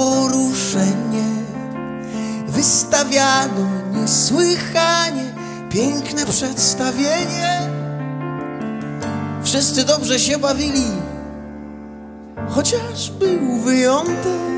poruszenie. Wystawiano niesłychanie piękne przedstawienie. Wszyscy dobrze się bawili, chociaż był wyjątek.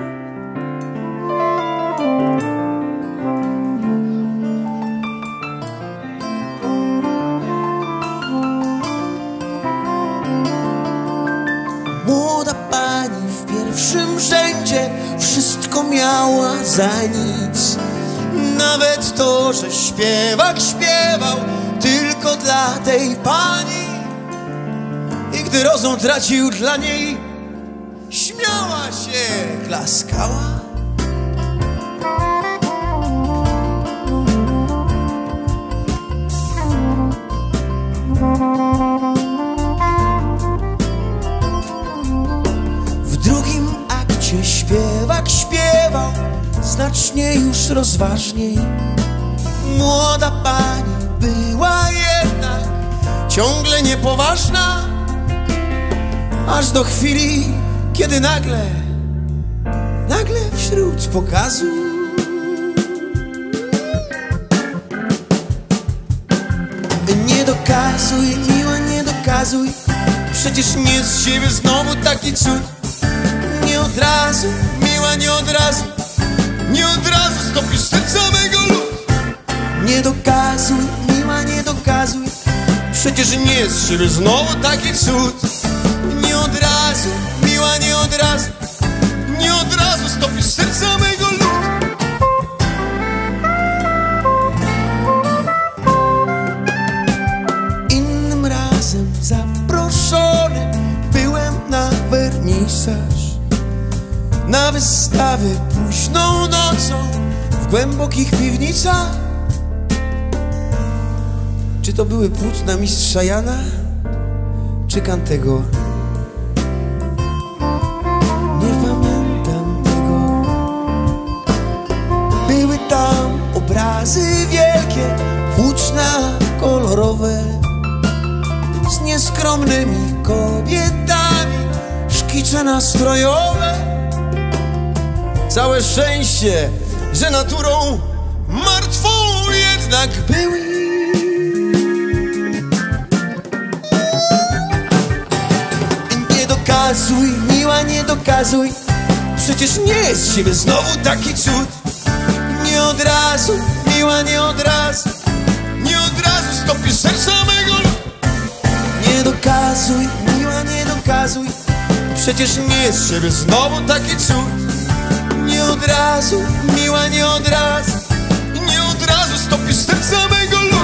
Młoda pani w pierwszym rzędzie wszystko miała za nic. Nawet to, że śpiewak śpiewał tylko dla tej pani. I gdy rozum tracił dla niej, śmiała się, klaskała. W drugim akcie śpiewak śpiewał znacznie już rozważniej. Młoda pani była jednak ciągle niepoważna, aż do chwili, kiedy nagle wśród pokazu nie dokazuj, miła, nie dokazuj, przecież nie z siebie znowu taki cud. Nie od razu, miła, nie od razu, nie od razu stopisz serca mego lud. Nie dokazuj, miła, nie dokazuj, przecież nie z siebie znowu taki cud. Nie od razu, miła, nie od razu, nie od razu stopisz serca mego lud. Innym razem zaproszony byłem na wernisaż, na wystawę późną nocą w głębokich piwnicach. Czy to były płótna mistrza Jana, czy Kantego? Nie pamiętam tego. Były tam obrazy wielkie, huczne, kolorowe, z nieskromnymi kobietami, szkice nastrojowe. Całe szczęście, że naturą martwą jednak były. Nie dokazuj, miła, nie dokazuj, przecież nie jest z siebie znowu taki cud. Nie od razu, miła, nie od razu, nie od razu stopisz serca mego lud. Nie dokazuj, miła, nie dokazuj, przecież nie jest z siebie znowu taki cud. Nie od razu, miła, nie od razu, nie od razu stopisz serca mego lud.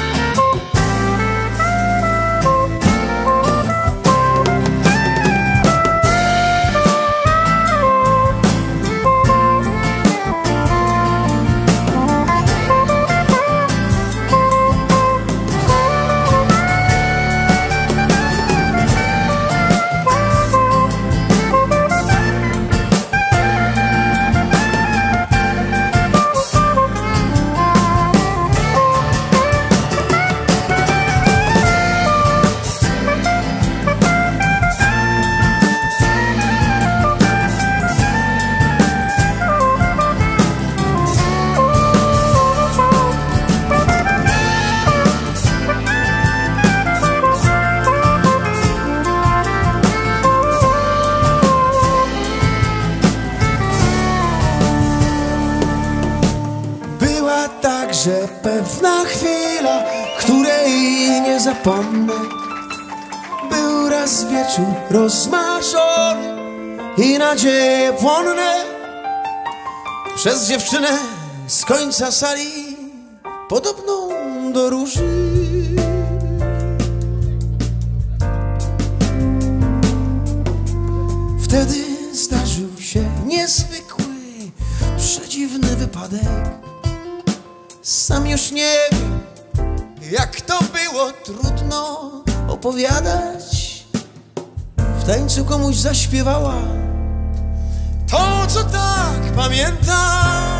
Także pewna chwila, której nie zapomnę. Był raz wieczór rozmarzony i nadzieje płonne przez dziewczynę z końca sali, podobną do róży. Wtedy zdarzył się niezwykły, przedziwny wypadek. Sam już nie wiem, jak to było, trudno opowiadać. W tańcu komuś zaśpiewała to, co tak pamiętam.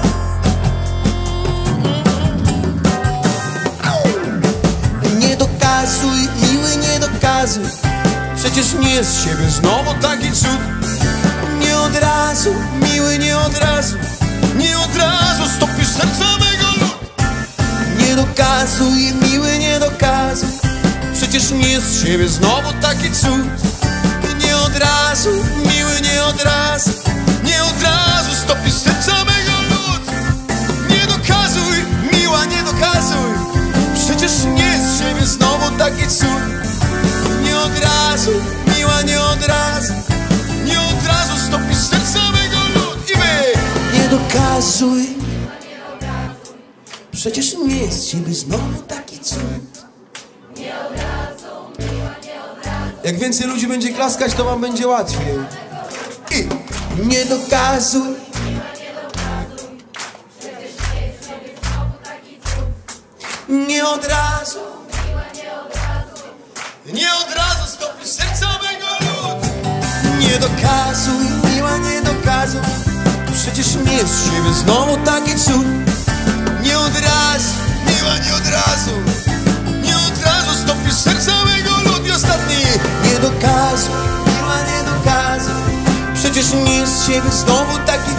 Nie dokazuj, miły, nie dokazuj, przecież nie z siebie znowu taki cud. Nie od razu, miły, miły, nie od razu stopisz serca mego lud. Nie dokazuj, miły, nie dokazuj, przecież nie jest z siebie znowu taki cud. Nie od razu, miły, nie od razu stopisz serca mego lud. Nie dokazuj, miła, nie dokazuj, przecież nie jest z siebie znowu taki cud. Nie od razu, miła, nie od razu stopisz serca mego lud. I my! Nie dokazuj, przecież nie jest z siebie znowu taki cud. Jak więcej ludzi będzie klaskać, to wam będzie łatwiej. I nie dokazuj, nie od razu stopisz serca mego lud. Nie dokazuj, miła, nie dokazuj, przecież nie jest z siebie znowu taki cud. Nie od razu, miła, nie od razu stopisz serca mego lud. I ostatni. Nie dokazuj, miła, nie dokazuj, przecież nie jest z siebie znowu taki